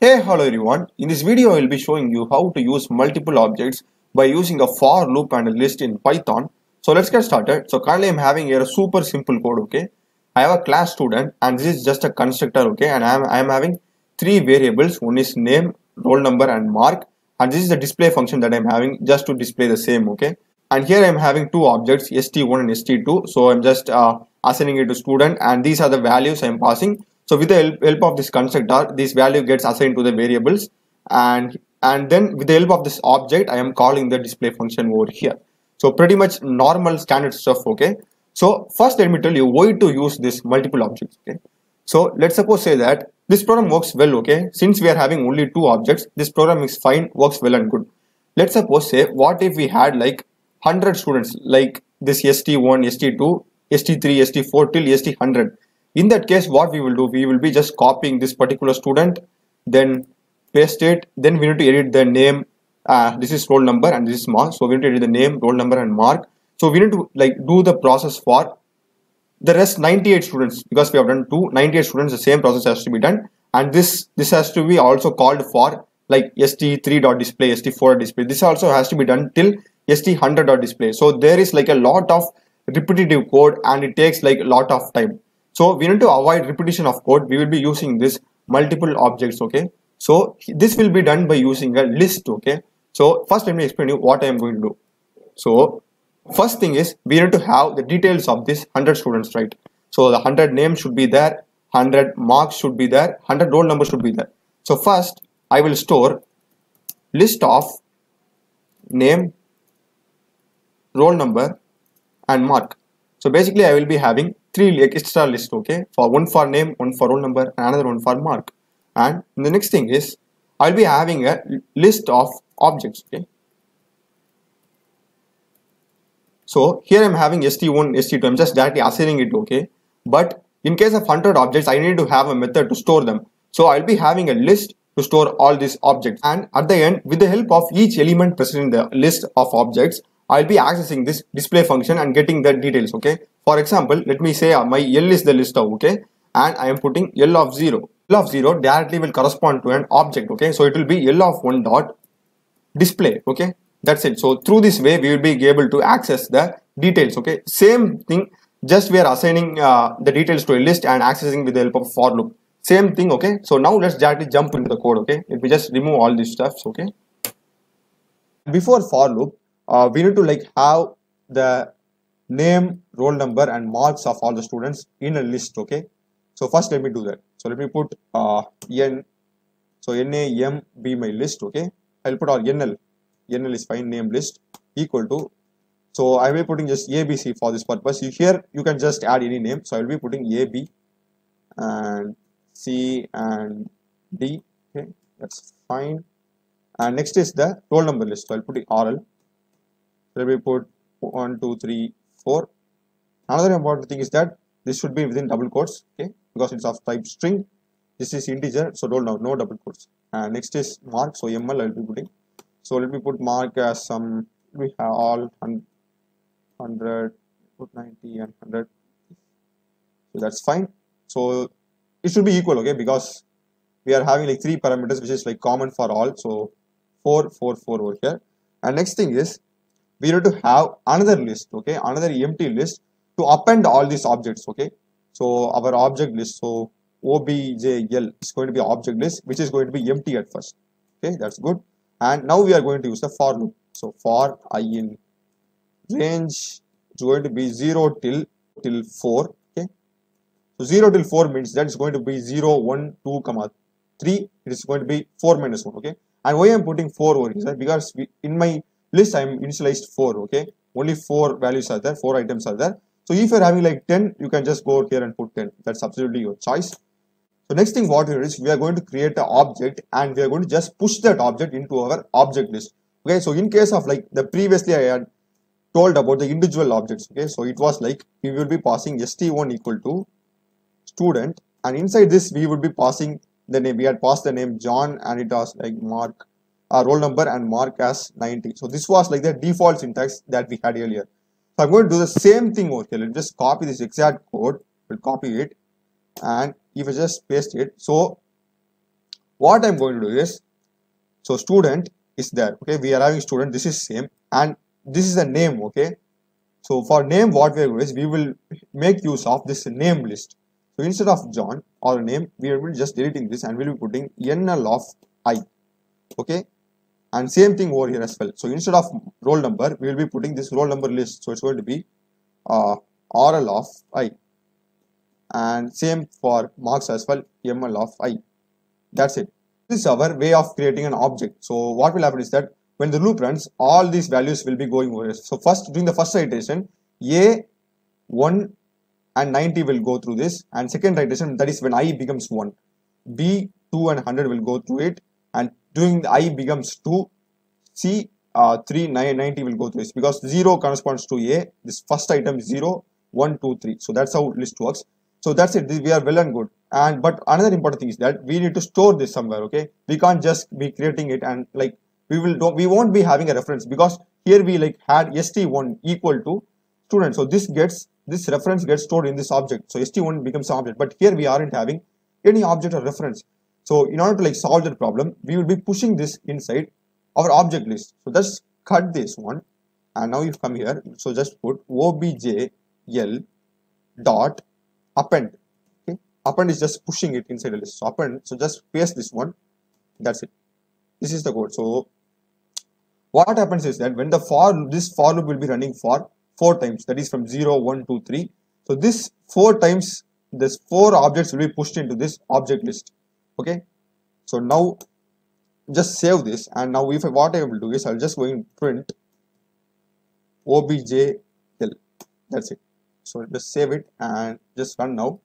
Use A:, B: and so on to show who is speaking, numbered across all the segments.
A: Hey, hello everyone. In this video, I will be showing you how to use multiple objects by using a for loop and a list in Python. So let's get started. So currently I'm having here a super simple code, okay? I have a class student and this is just a constructor, okay? And I am having three variables. One is name, roll number and mark. And this is the display function that I'm having just to display the same, okay? And here I'm having two objects, st1 and st2. So I'm just assigning it to student and these are the values I'm passing. So with the help of this constructor, this value gets assigned to the variables, and then with the help of this object, I am calling the display function over here. So pretty much normal standard stuff, okay? So first let me tell you why to use this multiple objects, okay? So let's suppose say that this program works well, okay? Since we are having only two objects, this program is fine, works well and good. Let's suppose say, what if we had like 100 students, like this st1, st2, st3, st4 till st100. In that case, what we will do, we will be just copying this particular student, then paste it, then we need to edit the name, this is roll number and this is mark, so we need to edit the name, roll number and mark. So we need to like do the process for the rest 98 students, because we have done 98 students, the same process has to be done, and this has to be also called for like st3.display, st4.display, this also has to be done till st100.display. So there is like a lot of repetitive code and it takes like a lot of time. So we need to avoid repetition of code. We will be using this multiple objects, okay? So this will be done by using a list, okay? So first let me explain you what I am going to do. So first thing is we need to have the details of this 100 students, right? So the 100 names should be there, 100 marks should be there, 100 roll number should be there. So first I will store list of name, roll number and mark. So basically I will be having three extra lists, okay? For one for name, one for roll number, and another one for mark. And the next thing is I'll be having a list of objects, okay? So here I'm having st1, st2. I'm just directly assigning it, okay? But in case of 100 objects, I need to have a method to store them. So I'll be having a list to store all these objects. And at the end, with the help of each element present in the list of objects, I'll be accessing this display function and getting the details, okay? For example, let me say my L is the list of, okay? And I am putting L of 0. L of 0 directly will correspond to an object, okay? So it will be L of 1 dot display, okay? That's it. So through this way, we will be able to access the details, okay? Same thing, just we are assigning the details to a list and accessing with the help of for loop. Same thing, okay? So now let's directly jump into the code, okay? Let me just remove all these stuffs, okay? Before for loop, we need to like have the name, roll number and marks of all the students in a list, okay? So first let me do that. So let me put n, so name be my list, okay? I'll put our nl is fine, name list equal to, so I will be putting just abc for this purpose. Here you can just add any name, so I will be putting ab and c and d, okay? That's fine. And next is the roll number list, so I'll put rl. Let me put 1 2 3 4. Another important thing is that this should be within double quotes, okay? Because it's of type string. This is integer, so no double quotes. And next is mark, so ml I will be putting. So let me put mark as some, we have all 100, put 90 and 100. So that's fine. So it should be equal, okay? Because we are having like three parameters which is like common for all. So 4 4 4 over here. And next thing is we need to have another list, okay? Another empty list to append all these objects, okay? So our object list, so objl is going to be object list which is going to be empty at first, okay? That's good. And now we are going to use the for loop. So for I in range is going to be 0 till 4, okay? So 0 till 4 means that it's going to be 0 1 2 comma 3. It is going to be 4 minus 1, okay? And why I'm putting 4 over here, because in my list I am initialized 4, okay? Only 4 values are there, 4 items are there. So if you're having like 10, you can just go here and put 10. That's absolutely your choice. So next thing what we do is we are going to create an object and we are going to just push that object into our object list, okay? So in case of like the previously I had told about the individual objects, okay? So it was like we will be passing st1 equal to student, and inside this we would be passing the name. We had passed the name John and it was like mark, roll number and mark as 90. So this was like the default syntax that we had earlier. So I'm going to do the same thing over here. Let's just copy this exact code. We'll copy it, and if I just paste it, so what I'm going to do is, so student is there, okay, we are having student, this is same, and this is the name, okay. So for name, what we are going to do is, we will make use of this name list. So instead of John or name, we will just deleting this and we'll be putting NL of I, okay. And same thing over here as well. So instead of roll number, we will be putting this roll number list. So it's going to be RL of I, and same for marks as well, ML of I. That's it. This is our way of creating an object. So what will happen is that when the loop runs, all these values will be going over here. So first, during the first iteration, A1 and 90 will go through this, and second iteration, that is when I becomes 1, B 2 and 100 will go through it, and during the I becomes 2, C 3 90 will go through this, because 0 corresponds to A. This first item is 0 1 2 3. So that's how list works. So that's it. We are well and good. And but another important thing is that we need to store this somewhere, okay. We can't just be creating it and like we won't be having a reference, because here we like had st1 equal to student. So this reference gets stored in this object. So st1 becomes an object, but here we aren't having any object or reference. So in order to like solve that problem, we will be pushing this inside our object list. So just cut this one, and now you come here. So just put objl dot append. Okay, append is just pushing it inside the list. So append. So just paste this one. That's it. This is the code. So what happens is that when the this for loop will be running for 4 times, that is from 0 1 2 3. So this 4 times, this 4 objects will be pushed into this object list. Okay, so now just save this, and now if what I will do is I'll just going to print objl. That's it. So just save it and just run now.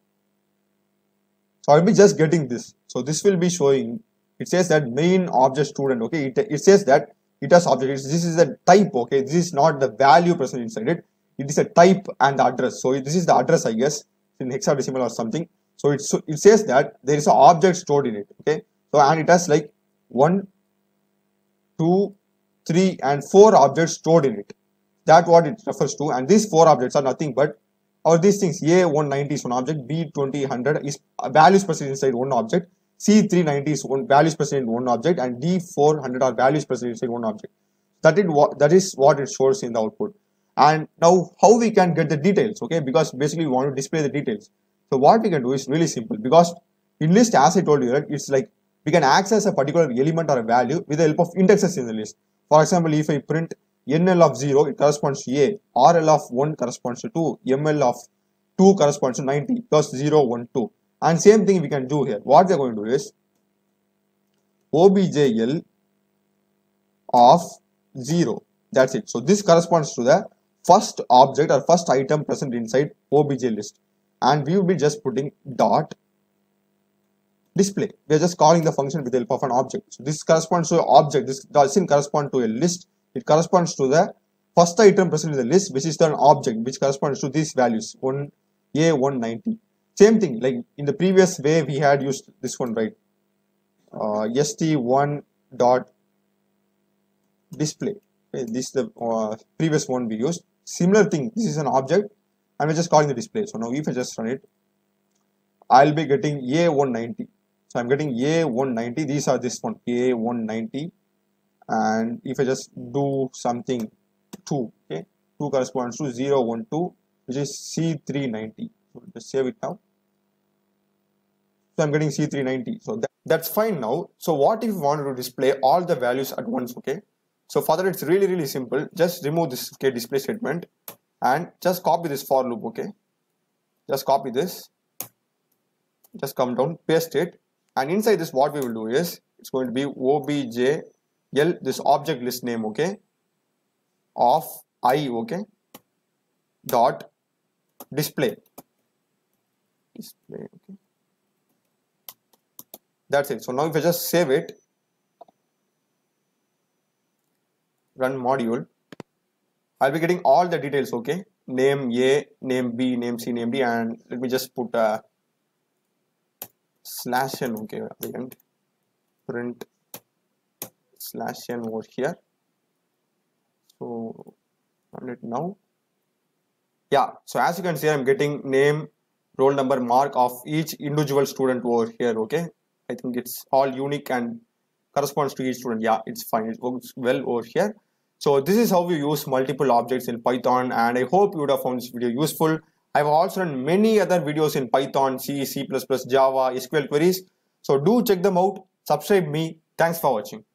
A: So I'll be just getting this. So this will be showing, it says that main object student, okay. It says that it has object. This is a type, okay. This is not the value present inside it. It is a type and the address. So this is the address, I guess, in hexadecimal or something. So it says that there is an object stored in it, okay. So and it has like 1 2 3 and 4 objects stored in it. That's what it refers to, and these 4 objects are nothing but these things. A190 is one object, B20 100 is values present inside one object, C390 is values present in one object, and D400 are values present inside one object. That is what it shows in the output. And now how we can get the details, okay, because basically we want to display the details. So what we can do is really simple, because in list, as I told you, right, it's like we can access a particular element or a value with the help of indexes in the list. For example, if I print NL of 0, it corresponds to A, RL of 1 corresponds to 2, ML of 2 corresponds to 90, because 0 1 2. And same thing we can do here. What we are going to do is objl of 0. That's it. So this corresponds to the first object or first item present inside obj list, and we will be just putting dot display. We are just calling the function with the help of an object. So this corresponds to an object. This doesn't correspond to a list. It corresponds to the first item present in the list, which is an object, which corresponds to these values, A190. Same thing, like in the previous way we had used this one, right? st1 dot display. Okay, this is the previous one we used. Similar thing, this is an object and we're just calling the display. So now if I just run it, I'll be getting A190. So I'm getting A190. These are this one, A190. And if I just do something 2, okay, 2 corresponds to 0 1 2, which is C390. So just save it now. So I'm getting C390. So that's fine now. So what if we wanted to display all the values at once, okay? So for that, it's really simple. Just remove this display statement and just copy this for loop, okay? Just copy this. Just come down, paste it, and inside this what we will do is it's going to be objl, this object list name, okay, of I, okay, dot display, okay. That's it. So now if I just save it, run module, I'll be getting all the details, okay, name A, name B, name C, name D, and let me just put a /n, okay, at the end, print /n over here. So run it now. Yeah, so as you can see, I'm getting name, roll number, mark of each individual student over here, okay. I think it's all unique and corresponds to each student. Yeah, it's fine. It works well over here. So this is how we use multiple objects in Python, and I hope you would have found this video useful. I've also done many other videos in Python, C, C++, Java, SQL queries. So do check them out. Subscribe me. Thanks for watching.